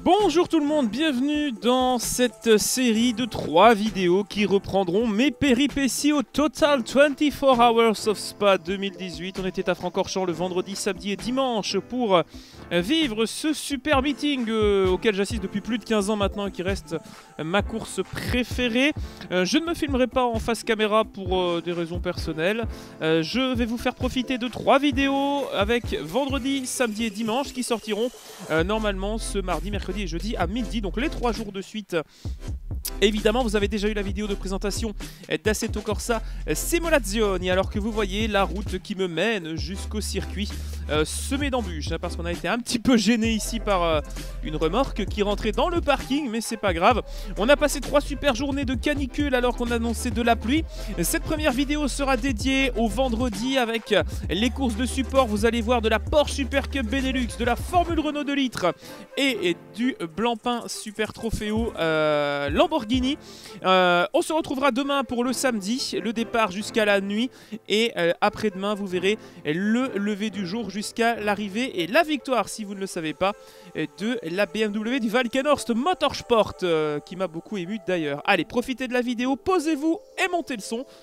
Bonjour tout le monde, bienvenue dans cette série de 3 vidéos qui reprendront mes péripéties au Total 24 Hours of Spa 2018. On était à Francorchamps le vendredi, samedi et dimanche pour vivre ce super meeting auquel j'assiste depuis plus de 15 ans maintenant et qui reste ma course préférée. Je ne me filmerai pas en face caméra pour des raisons personnelles. Je vais vous faire profiter de 3 vidéos avec vendredi, samedi et dimanche qui sortiront normalement ce mardi, mercredi et jeudi à midi, donc les 3 jours de suite. Évidemment, vous avez déjà eu la vidéo de présentation d'Assetto Corsa Simulazioni, alors que vous voyez la route qui me mène jusqu'au circuit semé d'embûches, parce qu'on a été un petit peu gêné ici par une remorque qui rentrait dans le parking, mais c'est pas grave. On a passé 3 super journées de canicule alors qu'on annonçait de la pluie. Cette première vidéo sera dédiée au vendredi avec les courses de support. Vous allez voir de la Porsche Super Cup Benelux, de la Formule Renault 2 litres et du Blancpain Super Trofeo Lamborghini. On se retrouvera demain pour le samedi, le départ jusqu'à la nuit, et après-demain vous verrez le lever du jour jusqu'à l'arrivée et la victoire, si vous ne le savez pas, de la BMW du Valkenhorst Motorsport, qui m'a beaucoup ému d'ailleurs. Allez, profitez de la vidéo, posez-vous et montez le son.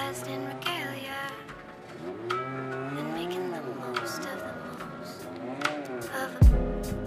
dressed in regalia and making the most of the most of a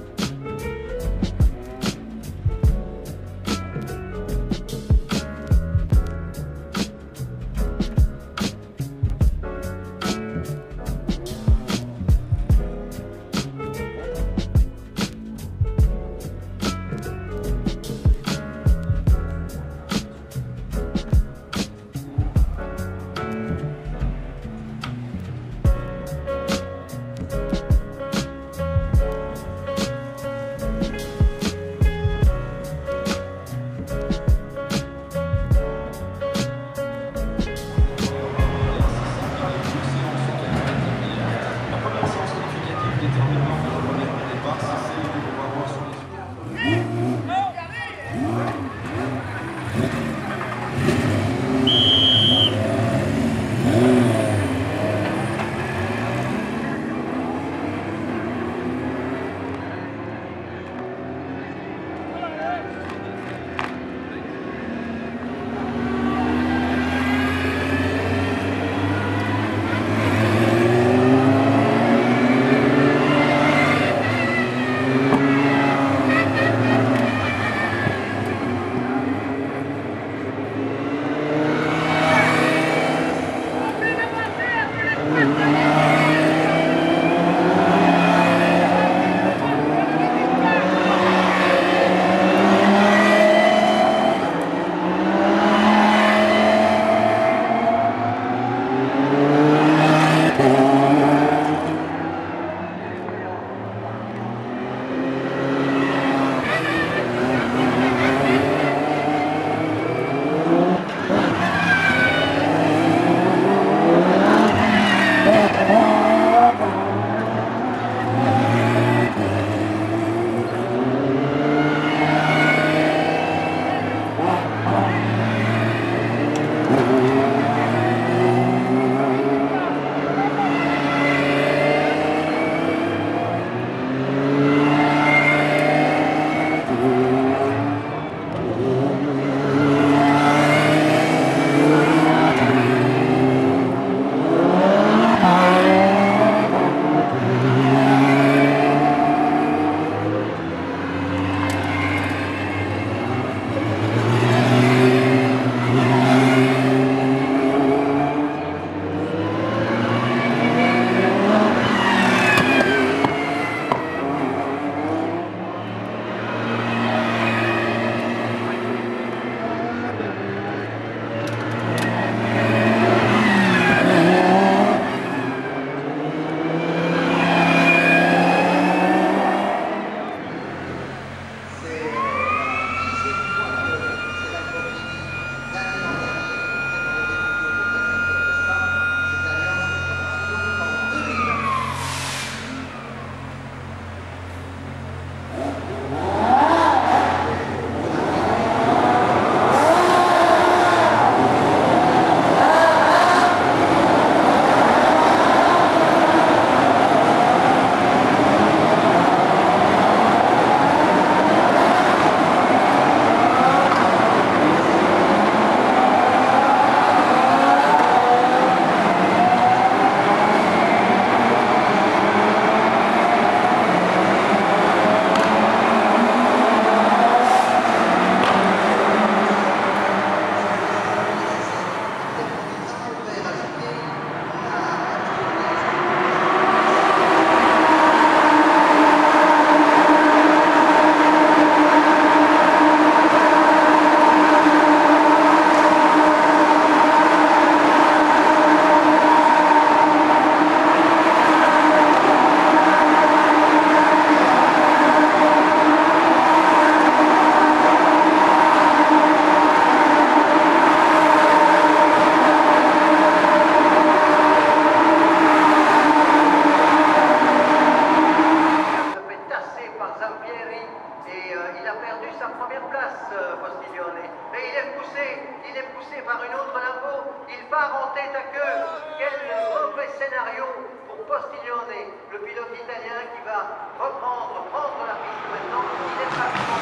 le pilote italien qui va prendre la piste maintenant. Il est pratiquement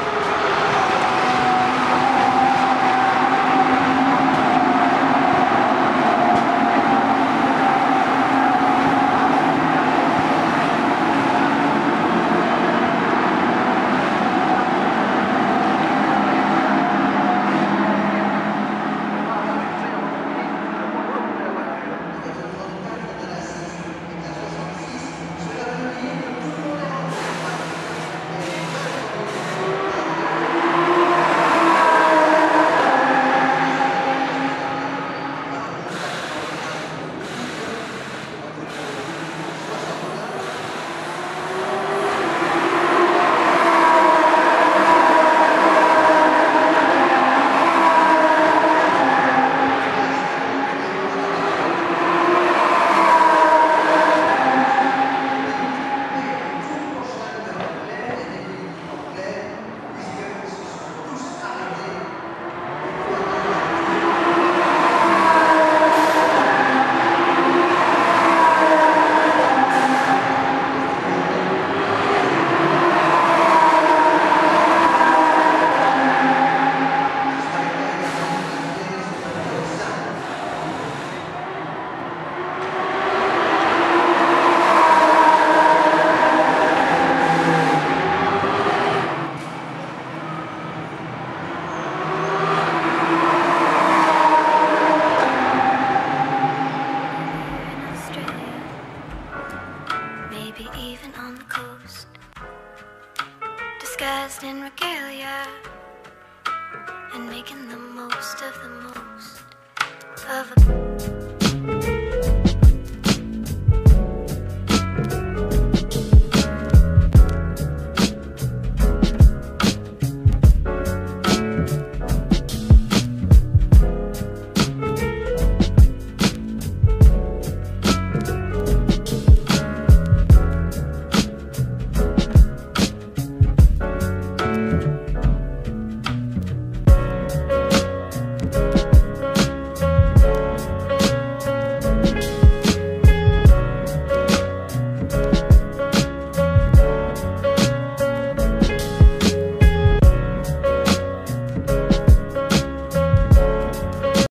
bien.